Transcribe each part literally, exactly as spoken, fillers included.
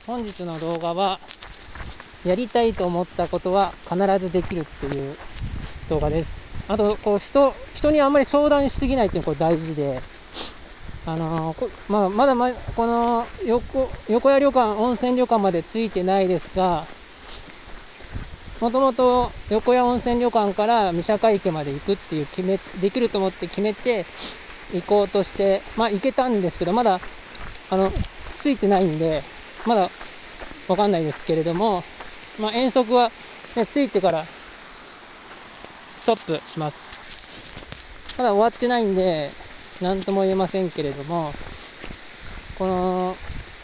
本日の動画は、やりたいと思ったことは必ずできるっていう動画です。あと、こう人、人にあんまり相談しすぎないっていうのが大事で、あのーまあ、まだまこの横、横屋旅館、温泉旅館までついてないですが、もともと横屋温泉旅館から御坂池まで行くっていう決め、できると思って決めて行こうとして、まあ行けたんですけど、まだ、あの、ついてないんで、まだわかんないですけれども、まあ遠足は、ね、ついてからストップします。まだ終わってないんで、なんとも言えませんけれども、この、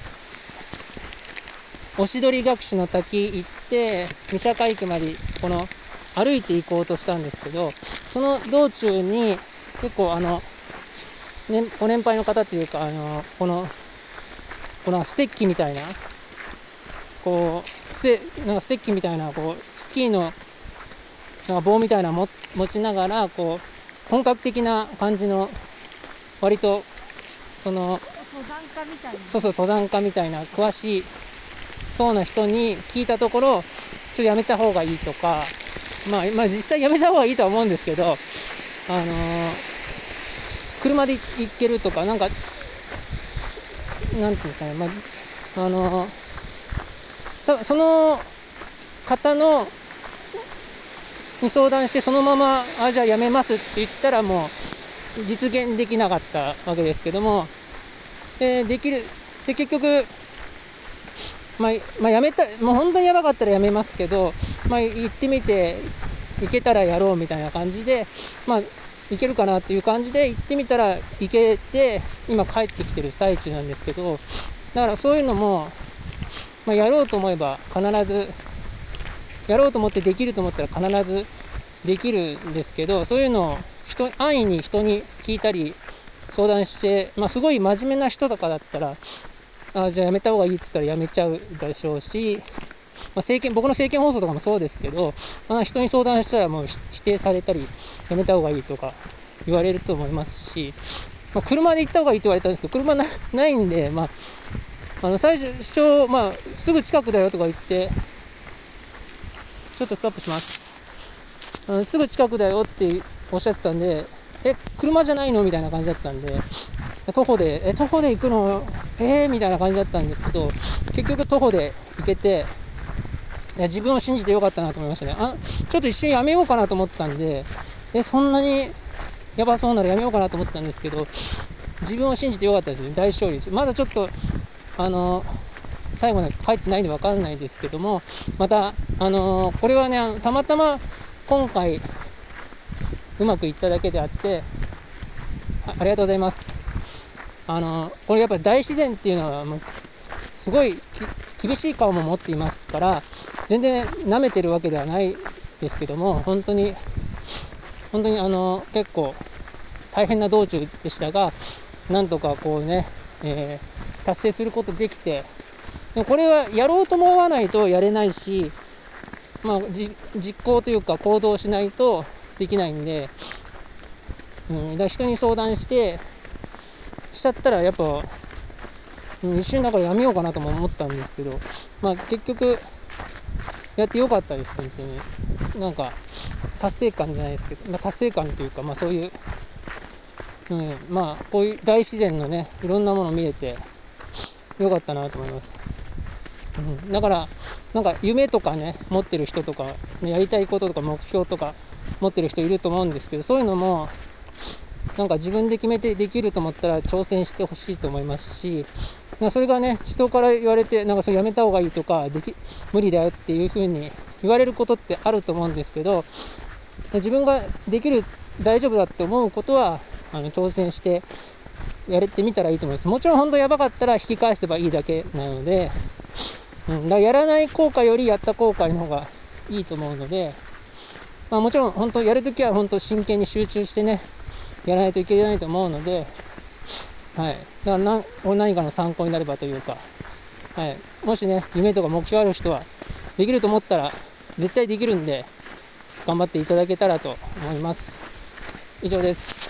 おしどり隠しの滝行って、御坂池まで、この、歩いて行こうとしたんですけど、その道中に、結構あの、ね、ご年配の方っていうか、あの、この、このステッキみたいな、こう、せなんかステッキみたいな、こう、スキーの、なんか棒みたいなのも持ちながら、こう、本格的な感じの、割と、その、 登山家みたいな。 そうそう、登山家みたいな、詳しい、そうな人に聞いたところ、ちょっとやめた方がいいとか、まあ、まあ実際やめた方がいいとは思うんですけど、あのー、車で行けるとか、なんか、なんていうんですかね、まあ、あのー、多分その方の、に相談して、そのまま、あ、じゃあやめますって言ったらもう、実現できなかったわけですけども、で、できる、で、結局、まあ、まあ、やめた、もう本当にやばかったらやめますけど、まあ、行ってみて、行けたらやろうみたいな感じで、まあ、行けるかなっていう感じで行ってみたら行けて、今帰ってきてる最中なんですけど、だからそういうのも、まあ、やろうと思えば必ず、やろうと思ってできると思ったら必ずできるんですけど、そういうのを人、安易に人に聞いたり相談して、まあ、すごい真面目な人とかだったら、あ、じゃあやめた方がいいって言ったらやめちゃうでしょうし、まあ、政見僕の政見放送とかもそうですけど、まあ、人に相談したらもう否定されたりやめた方がいいとか言われると思いますし、まあ、車で行った方がいいって言われたんですけど、車 な, ないんで、まあ、あの最初、まあ、すぐ近くだよとか言って、ちょっとストップします。あのすぐ近くだよっておっしゃってたんで、え、車じゃないのみたいな感じだったんで、徒歩で、え、徒歩で行くのえーみたいな感じだったんですけど、結局徒歩で行けて、いや自分を信じてよかったなと思いましたね。あ、ちょっと一瞬やめようかなと思ったんで、え、そんなにやばそうならやめようかなと思ったんですけど、自分を信じてよかったですね。大勝利です。まだちょっと、あの、最後まで帰ってないんで分かんないですけども、また、あのー、これはね、たまたま今回うまくいっただけであって、あ、ありがとうございます。あのー、これやっぱり大自然っていうのはもうすごい厳しい顔も持っていますから、全然舐めてるわけではないですけども、本当に本当にあのー、結構大変な道中でしたが、なんとかこうね、えー、達成することできて、でもこれはやろうと思わないとやれないし、まあ、実行というか行動しないとできないんで、うん、だから人に相談してしちゃったらやっぱ、うん、一瞬だからやめようかなとも思ったんですけど、まあ結局やってよかったです。本当になんか達成感じゃないですけど、まあ、達成感というか、まあそういう、うん、まあこういう大自然のね、いろんなもの見れてよかったなと思います。うん、だからなんか夢とかね持ってる人とか、やりたいこととか目標とか持ってる人いると思うんですけど、そういうのもなんか自分で決めてできると思ったら挑戦してほしいと思いますし、それがね、人から言われてなんかそれやめた方がいいとか、でき無理だよっていう風に言われることってあると思うんですけど、自分ができる、大丈夫だって思うことはあの挑戦してやれてみたらいいと思います。もちろん本当やばかったら引き返せばいいだけなので、うん、だからやらない後悔よりやった後悔の方がいいと思うので、まあ、もちろん本当やるときは本当真剣に集中してね、やらないといけないと思うので、はい、だから何何かの参考になればというか、はい、もしね夢とか目標ある人はできると思ったら絶対できるんで、頑張っていただけたらと思います。以上です。